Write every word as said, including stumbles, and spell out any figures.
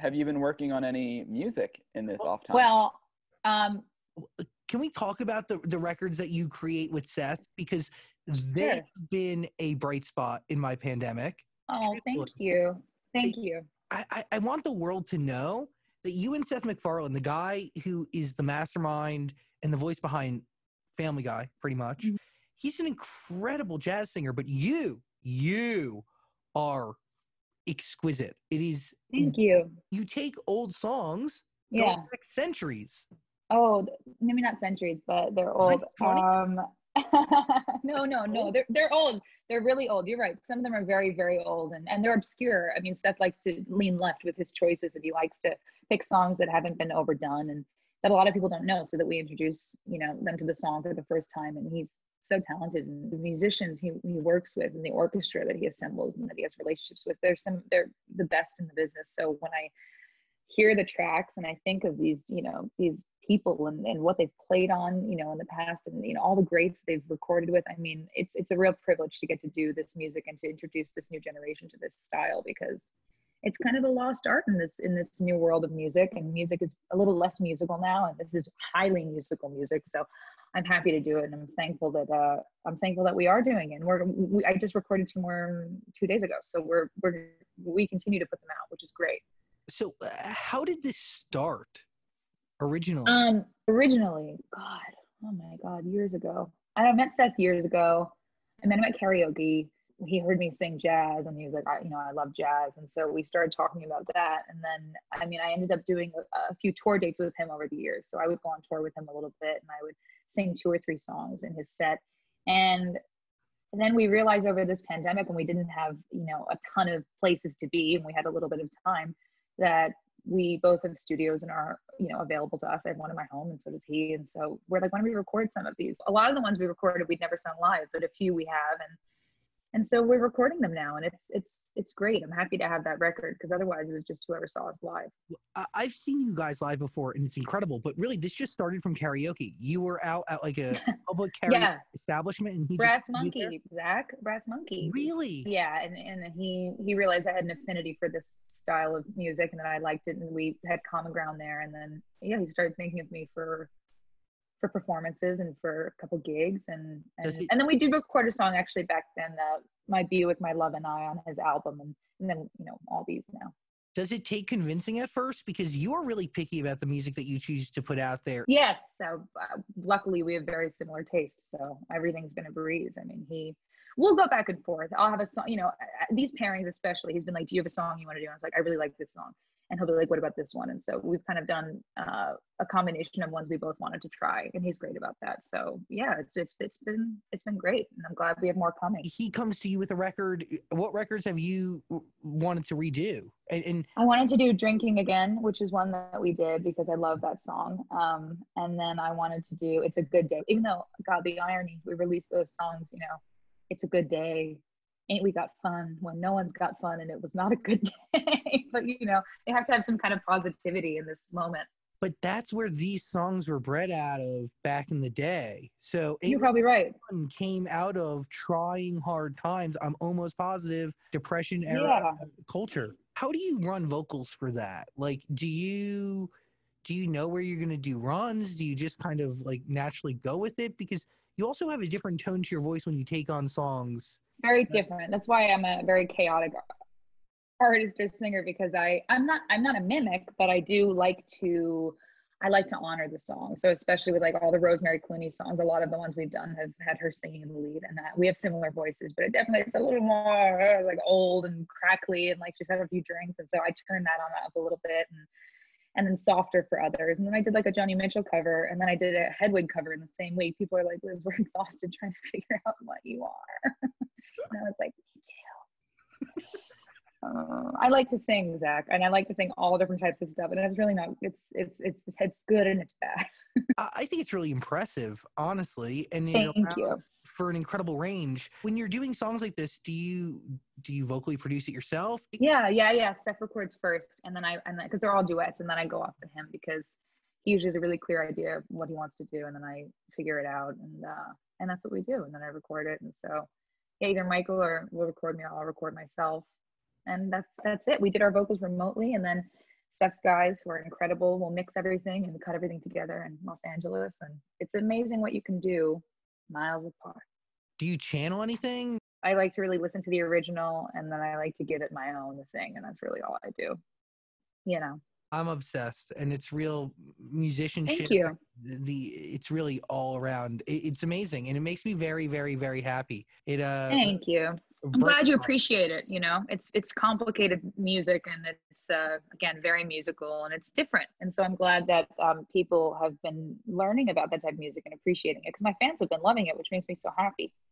have you been working on any music in this off time? Well, um, can we talk about the, the records that you create with Seth? Because they've sure. been a bright spot in my pandemic. Oh, thank you. Thank you. I, I, I want the world to know that you and Seth MacFarlane, the guy who is the mastermind and the voice behind Family Guy, pretty much, mm-hmm. he's an incredible jazz singer, but you, you are exquisite. It is. Thank you. You take old songs, yeah, going back centuries. Oh, maybe not centuries, but they're old. Um, no, no, no, they're they're old. They're really old. You're right. Some of them are very, very old, and, and they're obscure. I mean, Seth likes to lean left with his choices, and he likes to pick songs that haven't been overdone and that a lot of people don't know, so that we introduce, you know, them to the song for the first time. And he's so talented, and the musicians he, he works with and the orchestra that he assembles and that he has relationships with, they're some they're the best in the business. So when I hear the tracks and I think of these, you know, these people and, and what they've played on, you know, in the past, and, you know, all the greats they've recorded with, I mean, it's it's a real privilege to get to do this music and to introduce this new generation to this style, because it's kind of a lost art in this in this new world of music, and music is a little less musical now, and this is highly musical music. So I'm happy to do it, and I'm thankful that uh, I'm thankful that we are doing it. And we're we, I just recorded two more two days ago, so we're we're we continue to put them out, which is great. So uh, how did this start originally? Um, originally, God, oh my God, years ago. I met Seth years ago. I met him at karaoke. He heard me sing jazz, and he was like, I, you know, I love jazz. And so we started talking about that. And then, I mean, I ended up doing a, a few tour dates with him over the years. So I would go on tour with him a little bit, and I would sing two or three songs in his set. And then we realized over this pandemic, when we didn't have, you know, a ton of places to be, and we had a little bit of time, that we both have studios and are, you know, available to us. I have one in my home, and so does he. And so we're like, why don't we record some of these? A lot of the ones we recorded, we'd never sung live, but a few we have. And And so we're recording them now, and it's it's it's great. I'm happy to have that record, because otherwise it was just whoever saw us live. I've seen you guys live before, and it's incredible. But really, this just started from karaoke. You were out at like a public karaoke yeah. establishment, and he Brass just Monkey, Zach, Brass Monkey. Really? Yeah, and and he he realized I had an affinity for this style of music, and that I liked it, and we had common ground there. And then yeah, he started thinking of me for. for performances and for a couple gigs, and and, he, and then we did record a song actually back then, uh, My Buick, My Love and I, on his album, and, and then, you know, all these now. Does it take convincing at first? Because you are really picky about the music that you choose to put out there. Yes, so uh, luckily we have very similar tastes, so everything's been a breeze. I mean, he, we'll go back and forth. I'll have a song, you know, these pairings especially, he's been like, do you have a song you want to do? And I was like, I really like this song. And he'll be like, what about this one? And so we've kind of done uh, a combination of ones we both wanted to try, and he's great about that. So yeah, it's it's it's been it's been great, and I'm glad we have more coming. He comes to you with a record. What records have you wanted to redo? And, and I wanted to do Drinking Again, which is one that we did because I love that song. Um, and then I wanted to do It's a Good Day, even though, God, the irony, we released those songs, you know, It's a Good Day, Ain't We Got Fun, when no one's got fun, and it was not a good day. But, you know, they have to have some kind of positivity in this moment. But that's where these songs were bred out of back in the day. So you're probably right. Came out of trying hard times. I'm almost positive depression era yeah. culture. How do you run vocals for that? Like, do you do you know where you're going to do runs? Do you just kind of like naturally go with it? Because you also have a different tone to your voice when you take on songs. Very different. That's why I'm a very chaotic artist or singer, because I I'm not I'm not a mimic, but I do like to I like to honor the song. So especially with like all the Rosemary Clooney songs, a lot of the ones we've done have had her singing in the lead, and that we have similar voices, but it definitely it's a little more uh, like old and crackly, and like she's had a few drinks, and so I turned that on up a little bit, and and then softer for others. And then I did like a Joni Mitchell cover, and then I did a Hedwig cover in the same week. People are like, Liz, we're exhausted trying to figure out what you are. And I was like, me too. Uh, I like to sing, Zach, and I like to sing all different types of stuff, and it's really not. It's it's it's it's good and it's bad. I think it's really impressive, honestly, and it Thank allows you. for an incredible range. When you're doing songs like this, do you do you vocally produce it yourself? Yeah, yeah, yeah. Seth records first, and then I and because they're all duets, and then I go off to him because he usually has a really clear idea of what he wants to do, and then I figure it out, and uh, and that's what we do, and then I record it, and so yeah, either Michael or will record me, or I'll record myself. And that's that's it. We did our vocals remotely, and then Seth's guys who are incredible will mix everything and cut everything together in Los Angeles. And it's amazing what you can do miles apart. Do you channel anything? I like to really listen to the original, and then I like to give it my own thing. And that's really all I do, you know. I'm obsessed, and it's real musicianship. Thank you. The it's really all around. It, it's amazing, and it makes me very, very, very happy. It. Uh, Thank you. I'm glad you appreciate it. You know, it's it's complicated music, and it's uh, again very musical, and it's different. And so I'm glad that um, people have been learning about that type of music and appreciating it, because my fans have been loving it, which makes me so happy.